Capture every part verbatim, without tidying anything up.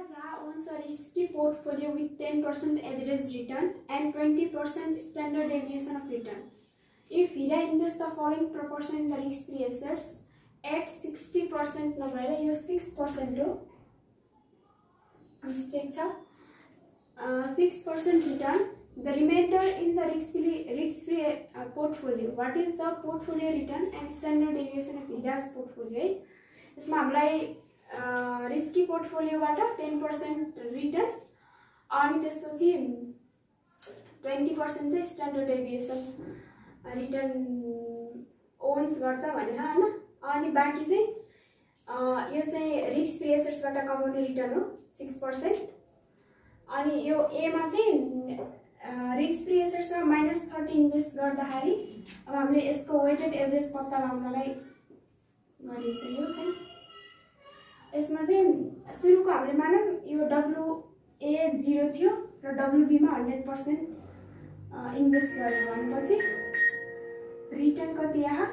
Bajaj owns a risky portfolio with ten percent average return and twenty percent standard deviation of return. If Hira invests the following proportion in the risk-free assets at sixty percent नभएर यो six percent हो, mistake छ, uh, six percent return, the remainder in the risk-free risk-free uh, portfolio. What is the portfolio return and standard deviation of Hira's portfolio? यसमा हामीलाई risky पोर्टफोलियोबाट ten percent return अनि त्यसपछि twenty percent चाहिँ standard deviation return ओन्स गर्छ भने हैन। अनि बाँकी चाहिँ यो चाहिँ रिस्क फ्री एसेट्सबाट कमाउने रिटर्न हो six percent। अनि यो ए मा चाहिँ रिस्क फ्री एसेट्समा माइनस thirty इन्भेस्ट गर्दाखेरि अब हामीले यसको वेटेड एभरेज पत्ता लगाउनलाई गरिन्छ। यो चाहिँ यसमा चाहिँ सुरुको हामीले मानौं यो डब्ल्यू ए zero थियो र डब्ल्यू बी मा one hundred percent इन्भेस्ट गर्यो भनेपछि रिटर्न कति आयो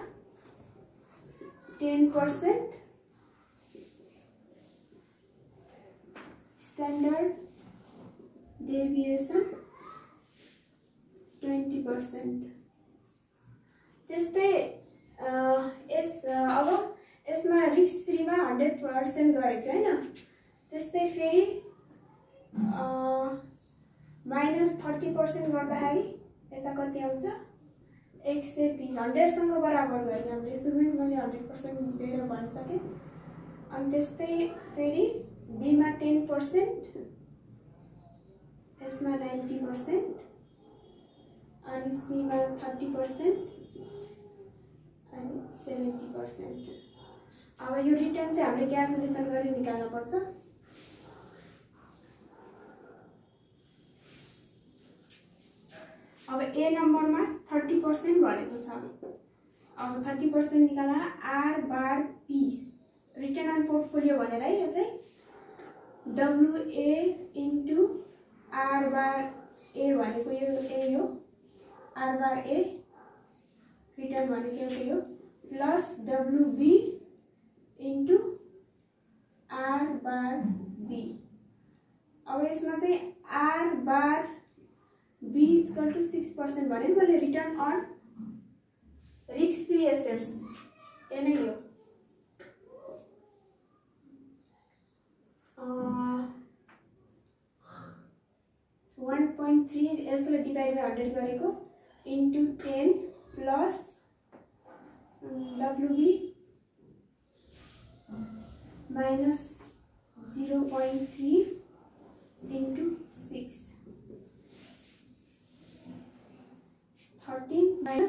ten percent, standard deviation twenty percent। त्यस्तै यस अब यसमा रिस्क फ्री मा one hundred percent गरेको थियो हैन। त्यस्तै फेरि माइनस thirty percent गर्दाखेरि यता कति आउँछ one hundred thirty, hundred सँग बराबर गर्ने हामीले सुरुमै मैले one hundred percent दिएर भनिसके। अनि त्यस्तै फेरि बी मा ten percent, यसमा ninety percent, अनि सी मा thirty percent अनि seventy percent। अब यो रिटर्न चाहिँ हामीले क्याल्कुलेसन गरी निकाल्न पर्छ। अब ए नम्बरमा thirty percent भनेको छ। अब thirty percent निकाल्न R bar P return on portfolio भनेर है। यो चाहिँ W A into R bar A भनेको यो ए हो, आर बार ए रिटर्न भनेको एउटै हो, plus W B into R bar B. अब यसमा चाहिँ R bar B equal to six percent भने मैले return on risk free assets A नै हो। one point three यसले डिभाइड बाइ one hundred गरेको into ten plus W B minus zero point three into six, thirteen minus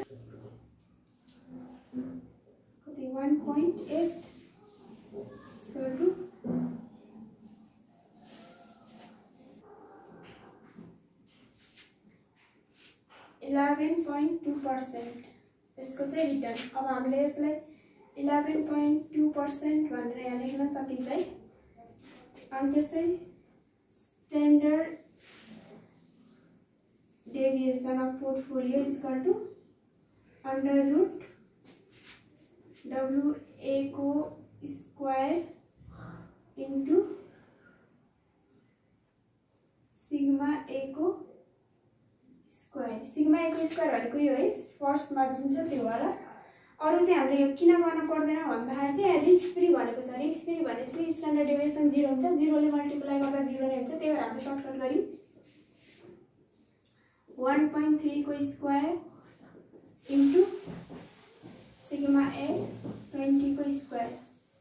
one point eight is equal to eleven point two percent। यसको चाहिँ return अब हामीले यसलाई eleven point two percent भनेर यहाँ लेख्न सकिन्छ है। अनि त्यस्तै standard deviation of portfolio equal to under root W A को स्क्वायर इन्टु सिग्मा ए को स्क्वायर। सिग्मा ए को स्क्वायर भनेको यो है, फर्स्टमा जुन छ त्यो वाला। अरु चाहिँ हामीले यो किन गर्न पर्दैन भन्दाखेरि चाहिँ रिस्क फ्री भनेको छ। रिस्क फ्री भनेपछि स्ट्यान्डर्ड डेभिएसन zero हुन्छ, zero ले मल्टिप्लाई गर्दा zero नै हुन्छ। त्यही भएर हामीले सर्टकट गर्यौं one point three को square into sigma A twenty को स्क्वायर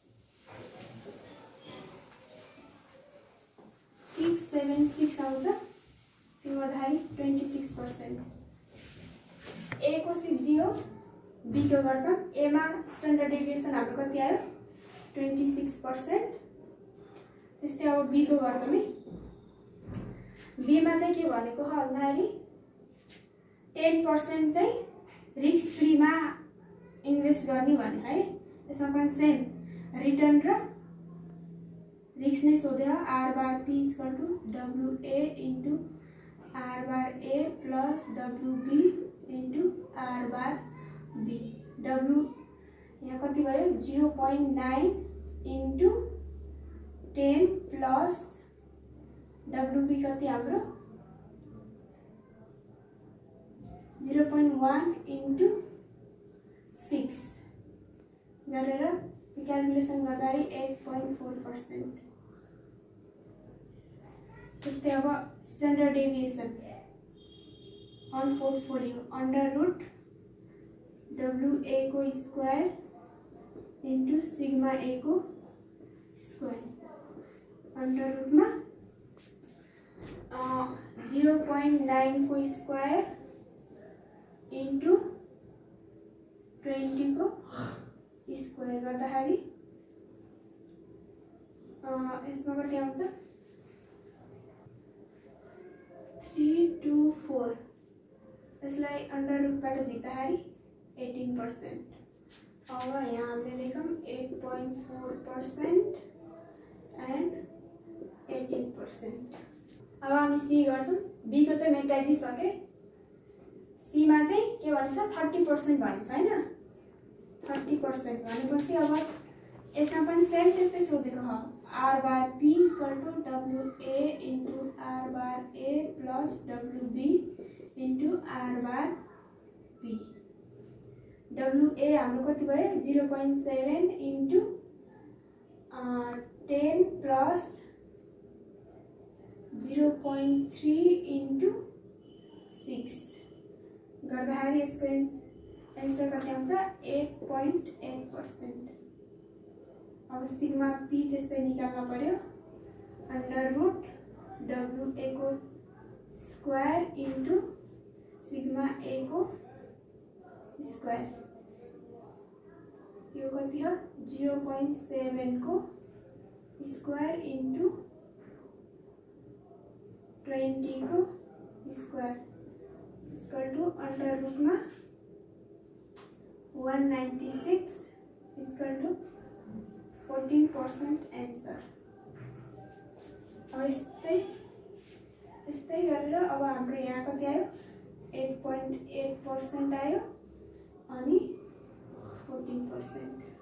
six seven six आउँछ। त्यो गर्दाखेरि twenty-six percent। ए को सिद्धियो बी को गर्छ। ए मा स्ट्यान्डर्ड डेभिएसन हाम्रो कति आयो twenty-six percent। त्यस्तै अब बी को गर्छौं है। बी मा चाहिँ के भनेको हो भन्दाखेरि ten percent चाहिँ रिस्क फ्री मा इन्भेस्ट गर्ने भने है। यसमा पनि सेम रिटर्न र रिस्क नै सोध्यो। R bar P equal to W A into R bar A plus W B into R bar B. W यहाँ कति भयो zero point nine इन्टु ten प्लस डब्लुबी कति हाम्रो zero point one into six गरेर calculation गर्दाखेरि eight point four percent। त्यस्तै अब standard deviation on portfolio under root W A को स्क्वायर इन्टु सिग्मा ए को स्क्वायर अंडर रूट में जीरो पॉइंट नाइन को स्क्वायर इंटू ट्वेंटी को स्क्वायर गर्दाखेरि इसमें कति आउँछ थ्री टू फोर। यसलाई अंडर रूटबाट झिक्दाखेरि एटीन पर्सेंट। अब यहाँ हामीले लेखौँ eight point four percent and eighteen percent. अब हामी सी गर्छौं। बी को चाहिँ मेटाइदिसके। सी मा चाहिँ के भनेछ थर्टी पर्सेंट भनेछ हैन। थर्टी पर्सेंट भनेपछि अब यसमा पनि सेम त्यस्तै सोधेको हो। R bar P equal to W A into R bar A plus W B into R bar B. W A हाम्रो कति भयो zero point seven into ten plus zero point three into six गर्दाखेरि यसको answer कति आउँछ eight point eight percent. अब sigma P त्यस्तै निकाल्न पर्यो। अंडर रूट डब्लू ए को स्क्वायर इंटू सिग्मा ए को स्क्वायर यो कति हो जीरो पॉइंट सेवन को स्क्वायर इंटू ट्वेंटी को square equal to under root में one ninety six equal to fourteen percent answer. अब यस्तै यस्तै गरेर अब हाम्रो यहाँ कति आयो एट पॉइंट एट पर्सेंट आयो अनि फोर्टीन पर्सेंट।